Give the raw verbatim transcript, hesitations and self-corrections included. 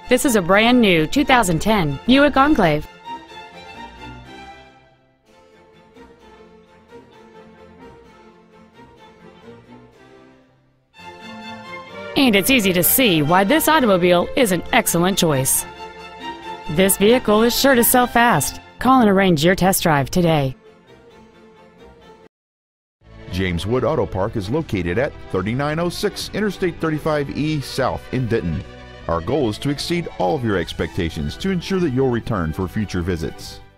This is a brand new two thousand ten Buick Enclave. And it's easy to see why this automobile is an excellent choice. This vehicle is sure to sell fast. Call and arrange your test drive today. James Wood Auto Park is located at thirty-nine oh six Interstate thirty-five E South in Denton. Our goal is to exceed all of your expectations to ensure that you'll return for future visits.